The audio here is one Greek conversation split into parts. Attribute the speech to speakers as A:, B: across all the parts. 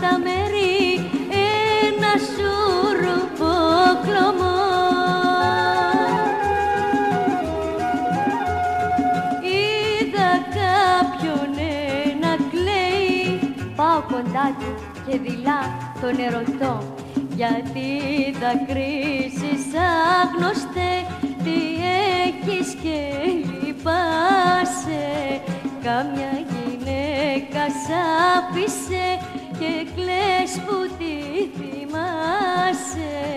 A: τα μέρη ένα σούρουπο κλωμό. Είδα κάποιον να κλαίει, πάω κοντά του και δειλά τον ερωτώ, γιατί δακρύσεις άγνωστε, τι έχεις και λυπάσαι? Κάμια γυναίκα σ' άφησε και κλαις που τη θυμάσαι.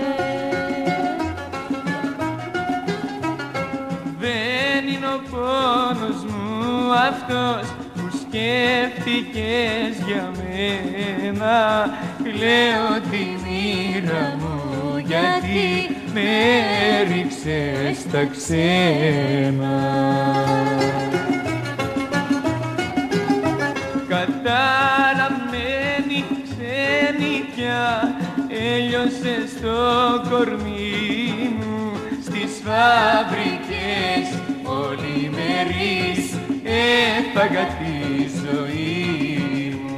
B: Δεν είναι ο πόνος μου αυτός που σκέφτηκες για μένα. Κλαίω τη μοίρα μου γιατί με έριξες στα ξένα. Καταραμένη ξενιτιά έλειωσε στο κορμί μου. Στις φάμπρικες πολυμερείς έφαγα τη ζωή μου.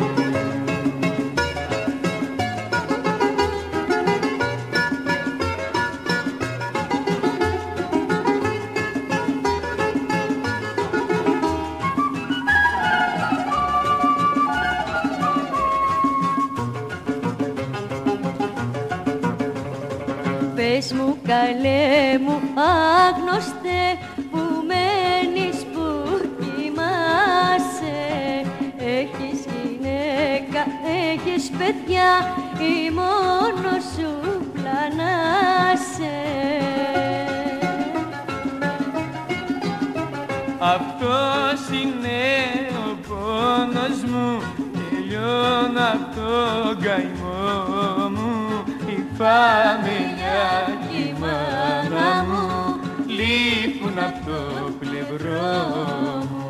A: Πες μου καλέ μου άγνωστε, που μένεις που κοιμάσαι? Έχεις γυναίκα, έχεις παιδιά ή μόνος σου πλανάσαι?
B: Αυτός είναι ο πόνος μου και λιώνω απ' τον καημό μου. Η φαμελιά και η μάνα μου λείπουν απ' το πλευρό μου.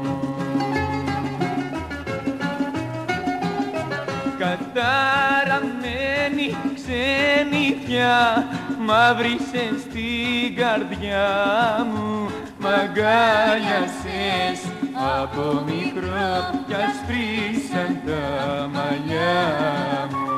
B: Καταραμένη ξενιτιά μαύρισες στην καρδιά μου. Μ' αγκάλιασες από μικρό κι ασπρίσαν τα μαλλιά μου.